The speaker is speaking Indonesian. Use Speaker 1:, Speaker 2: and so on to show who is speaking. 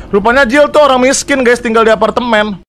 Speaker 1: Rupanya Jill tuh orang miskin guys, tinggal di apartemen.